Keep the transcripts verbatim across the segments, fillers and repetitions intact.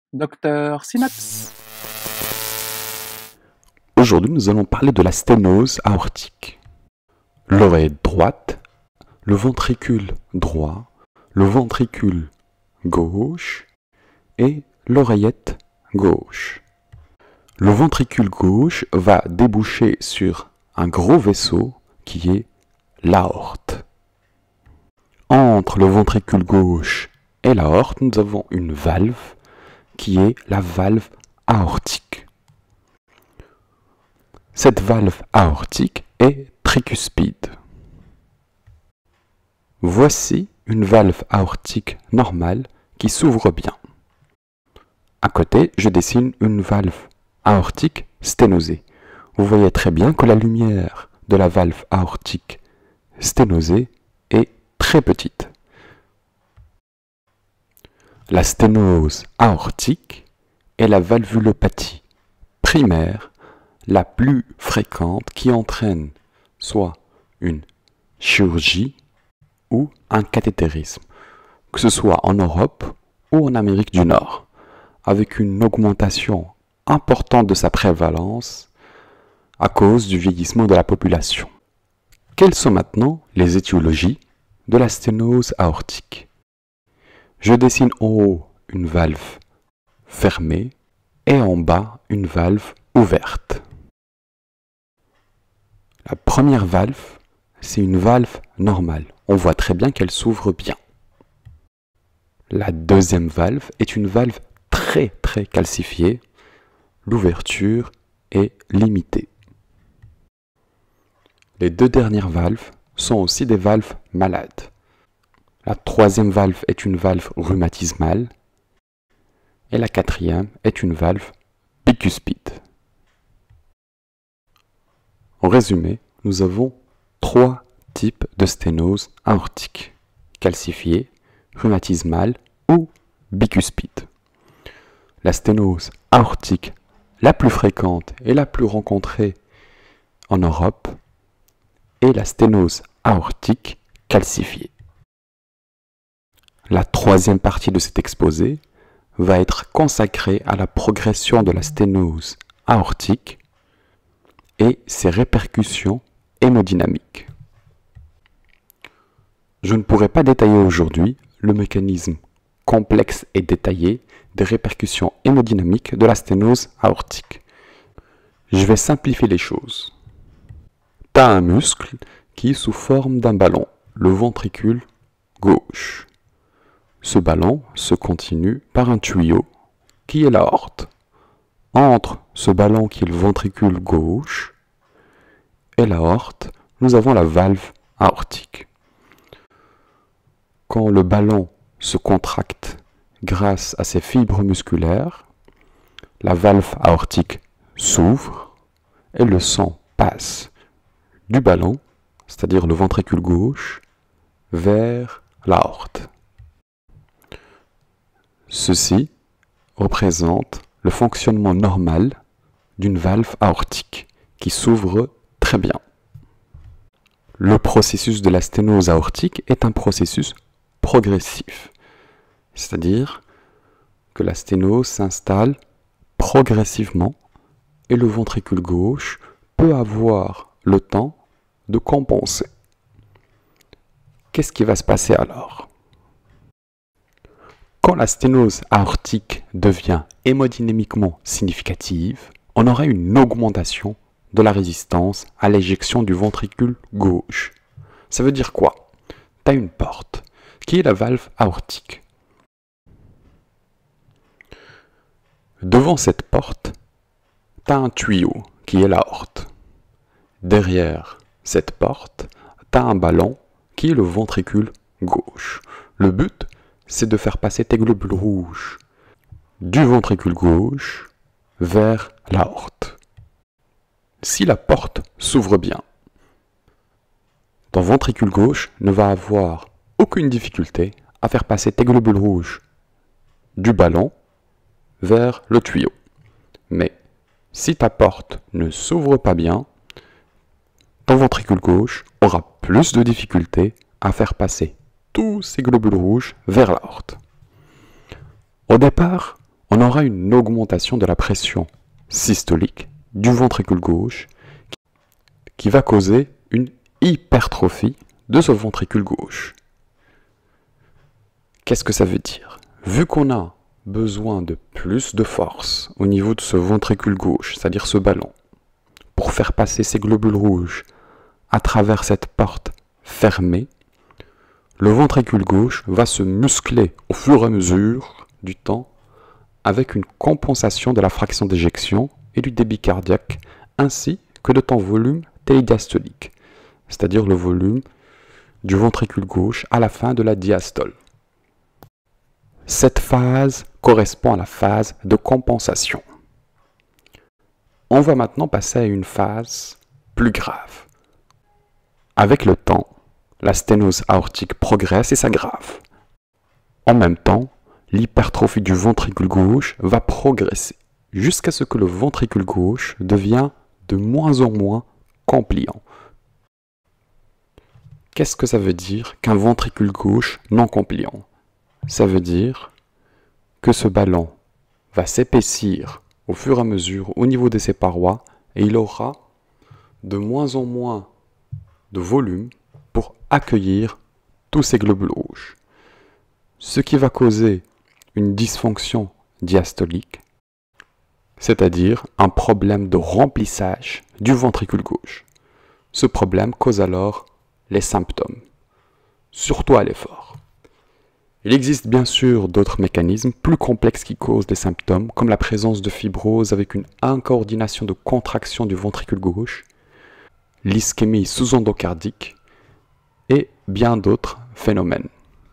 Docteur Synapse. Aujourd'hui, nous allons parler de la sténose aortique. L'oreille droite, le ventricule droit, le ventricule gauche et l'oreillette gauche. Le ventricule gauche va déboucher sur un gros vaisseau qui est l'aorte. Entre le ventricule gauche et l'aorte, nous avons une valve qui est la valve aortique. Cette valve aortique est tricuspide. Voici une valve aortique normale qui s'ouvre bien. À côté, je dessine une valve aortique sténosée. Vous voyez très bien que la lumière de la valve aortique sténosée est très petite. La sténose aortique est la valvulopathie primaire la plus fréquente qui entraîne soit une chirurgie ou un cathétérisme, que ce soit en Europe ou en Amérique du Nord, avec une augmentation importante de sa prévalence à cause du vieillissement de la population. Quelles sont maintenant les étiologies de la sténose aortique? Je dessine en haut une valve fermée et en bas une valve ouverte. La première valve, c'est une valve normale. On voit très bien qu'elle s'ouvre bien. La deuxième valve est une valve très très calcifiée. L'ouverture est limitée. Les deux dernières valves sont aussi des valves malades. La troisième valve est une valve rhumatismale et la quatrième est une valve bicuspide. En résumé, nous avons trois types de sténose aortique, calcifiée, rhumatismale ou bicuspide. La sténose aortique la plus fréquente et la plus rencontrée en Europe est la sténose aortique calcifiée. La troisième partie de cet exposé va être consacrée à la progression de la sténose aortique et ses répercussions hémodynamiques. Je ne pourrai pas détailler aujourd'hui le mécanisme complexe et détaillé des répercussions hémodynamiques de la sténose aortique. Je vais simplifier les choses. Tu as un muscle qui est sous forme d'un ballon, le ventricule gauche. Ce ballon se continue par un tuyau qui est l'aorte. Entre ce ballon qui est le ventricule gauche et l'aorte, nous avons la valve aortique. Quand le ballon se contracte grâce à ses fibres musculaires, la valve aortique s'ouvre et le sang passe du ballon, c'est-à-dire le ventricule gauche, vers l'aorte. Ceci représente le fonctionnement normal d'une valve aortique qui s'ouvre très bien. Le processus de la sténose aortique est un processus progressif, c'est-à-dire que la sténose s'installe progressivement et le ventricule gauche peut avoir le temps de compenser. Qu'est-ce qui va se passer alors? Quand la sténose aortique devient hémodynamiquement significative, on aura une augmentation de la résistance à l'éjection du ventricule gauche. Ça veut dire quoi? Tu as une porte, qui est la valve aortique. Devant cette porte, tu as un tuyau, qui est l'aorte. Derrière cette porte, tu as un ballon, qui est le ventricule gauche. Le but, c'est de faire passer tes globules rouges du ventricule gauche vers l'aorte. Si la porte s'ouvre bien, ton ventricule gauche ne va avoir aucune difficulté à faire passer tes globules rouges du ballon vers le tuyau. Mais si ta porte ne s'ouvre pas bien, ton ventricule gauche aura plus de difficultés à faire passer tous ces globules rouges vers l'aorte. Au départ, on aura aura une augmentation de la pression systolique du ventricule gauche qui va causer une hypertrophie de ce ventricule gauche. Qu'est-ce que ça veut dire? Vu qu'on a besoin de plus de force au niveau de ce ventricule gauche, c'est-à-dire ce ballon, pour faire passer ces globules rouges à travers cette porte fermée, le ventricule gauche va se muscler au fur et à mesure du temps avec une compensation de la fraction d'éjection et du débit cardiaque ainsi que de ton volume télédiastolique, c'est-à-dire le volume du ventricule gauche à la fin de la diastole. Cette phase correspond à la phase de compensation. On va maintenant passer à une phase plus grave. Avec le temps, la sténose aortique progresse et s'aggrave. En même temps, l'hypertrophie du ventricule gauche va progresser jusqu'à ce que le ventricule gauche devienne de moins en moins compliant. Qu'est-ce que ça veut dire qu'un ventricule gauche non compliant? Ça veut dire que ce ballon va s'épaissir au fur et à mesure au niveau de ses parois et il aura de moins en moins de volume pour accueillir tous ces globules rouges. Ce qui va causer une dysfonction diastolique, c'est-à-dire un problème de remplissage du ventricule gauche. Ce problème cause alors les symptômes, surtout à l'effort. Il existe bien sûr d'autres mécanismes plus complexes qui causent des symptômes, comme la présence de fibrose avec une incoordination de contraction du ventricule gauche, l'ischémie sous-endocardique et bien d'autres phénomènes.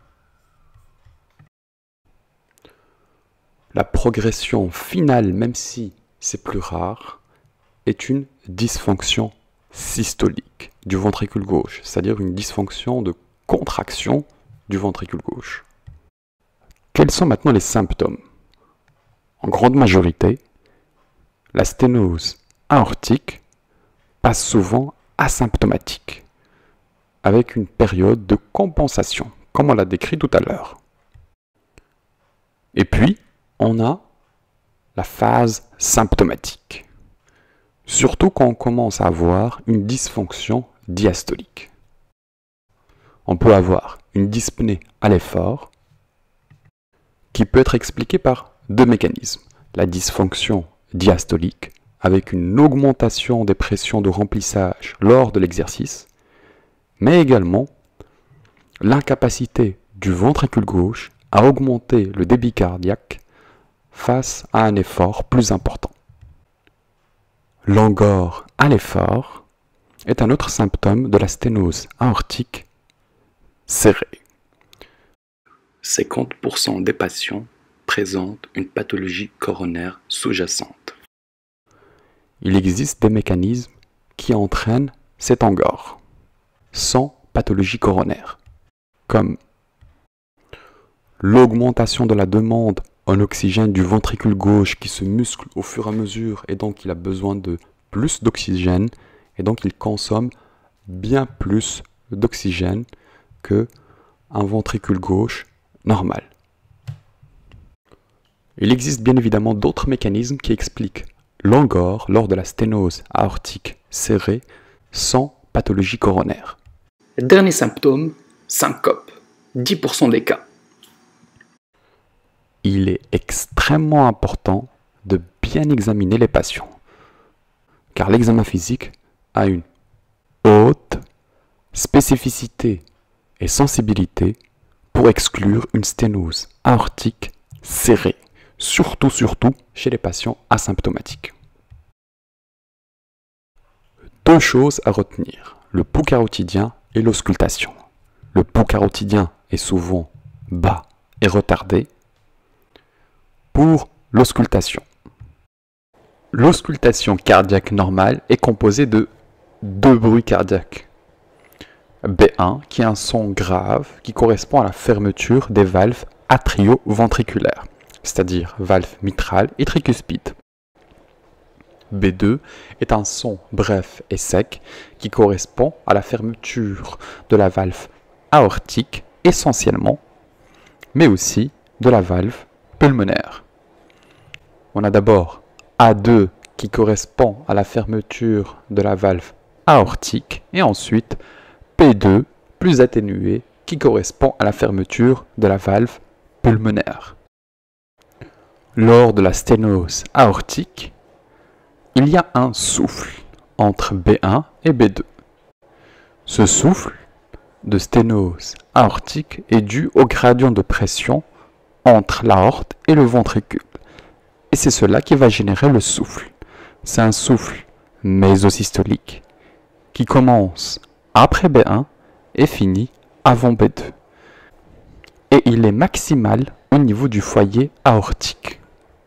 La progression finale, même si c'est plus rare, est une dysfonction systolique du ventricule gauche, c'est-à-dire une dysfonction de contraction du ventricule gauche. Quels sont maintenant les symptômes? En grande majorité, la sténose aortique passe souvent asymptomatique, avec une période de compensation, comme on l'a décrit tout à l'heure. Et puis, on a la phase symptomatique, surtout quand on commence à avoir une dysfonction diastolique. On peut avoir une dyspnée à l'effort, qui peut être expliquée par deux mécanismes. La dysfonction diastolique, avec une augmentation des pressions de remplissage lors de l'exercice, mais également l'incapacité du ventricule gauche à augmenter le débit cardiaque face à un effort plus important. L'angor à l'effort est un autre symptôme de la sténose aortique serrée. cinquante pour cent des patients présentent une pathologie coronaire sous-jacente. Il existe des mécanismes qui entraînent cet angor, sans pathologie coronaire, comme l'augmentation de la demande en oxygène du ventricule gauche qui se muscle au fur et à mesure et donc il a besoin de plus d'oxygène et donc il consomme bien plus d'oxygène que un ventricule gauche normal. Il existe bien évidemment d'autres mécanismes qui expliquent l'angor lors de la sténose aortique serrée sans pathologie coronaire. Dernier symptôme, syncope, dix pour cent des cas. Il est extrêmement important de bien examiner les patients, car l'examen physique a une haute spécificité et sensibilité pour exclure une sténose aortique serrée, surtout, surtout chez les patients asymptomatiques. Deux choses à retenir, le pouls carotidien et l'auscultation. Le pouls carotidien est souvent bas et retardé. Pour l'auscultation. L'auscultation cardiaque normale est composée de deux bruits cardiaques. B un, qui est un son grave qui correspond à la fermeture des valves atrio-ventriculaires, c'est-à-dire valve mitrale et tricuspide. B deux est un son bref et sec qui correspond à la fermeture de la valve aortique essentiellement, mais aussi de la valve pulmonaire. On a d'abord A deux qui correspond à la fermeture de la valve aortique et ensuite P deux plus atténué qui correspond à la fermeture de la valve pulmonaire. Lors de la sténose aortique, il y a un souffle entre B un et B deux. Ce souffle de sténose aortique est dû au gradient de pression entre l'aorte et le ventricule. Et c'est cela qui va générer le souffle. C'est un souffle mésosystolique qui commence après B un et finit avant B deux. Et il est maximal au niveau du foyer aortique.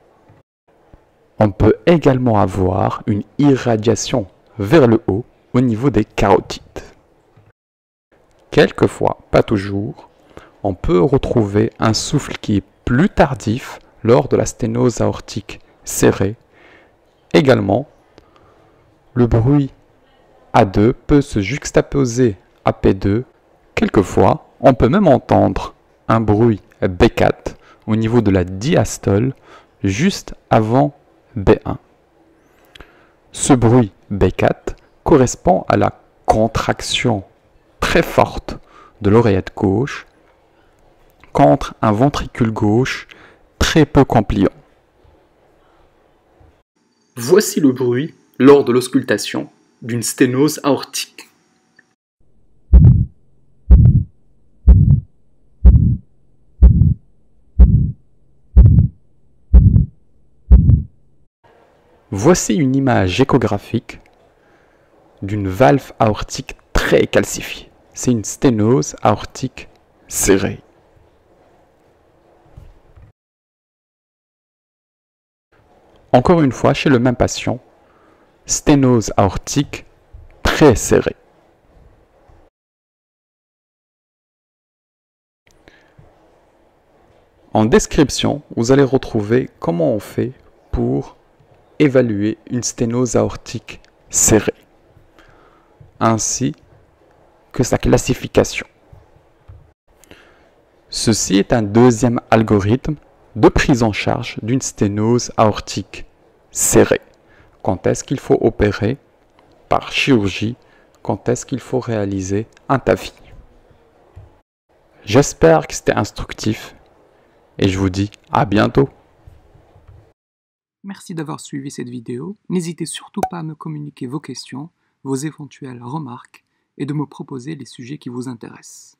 On peut également avoir une irradiation vers le haut au niveau des carotides. Quelquefois, pas toujours, on peut retrouver un souffle qui est plus tardif lors de la sténose aortique serrée. Également, le bruit A deux peut se juxtaposer à P deux. Quelquefois, on peut même entendre un bruit B quatre au niveau de la diastole juste avant B un. Ce bruit B quatre correspond à la contraction très forte de l'oreillette gauche contre un ventricule gauche très peu compliant. Voici le bruit lors de l'auscultation d'une sténose aortique. Voici une image échographique d'une valve aortique très calcifiée. C'est une sténose aortique serrée. Encore une fois, chez le même patient, sténose aortique très serrée. En description, vous allez retrouver comment on fait pour évaluer une sténose aortique serrée, ainsi que sa classification. Ceci est un deuxième algorithme de prise en charge d'une sténose aortique serrée. Quand est-ce qu'il faut opérer par chirurgie? Quand est-ce qu'il faut réaliser un T A V I? J'espère que c'était instructif et je vous dis à bientôt. Merci d'avoir suivi cette vidéo. N'hésitez surtout pas à me communiquer vos questions, vos éventuelles remarques et de me proposer les sujets qui vous intéressent.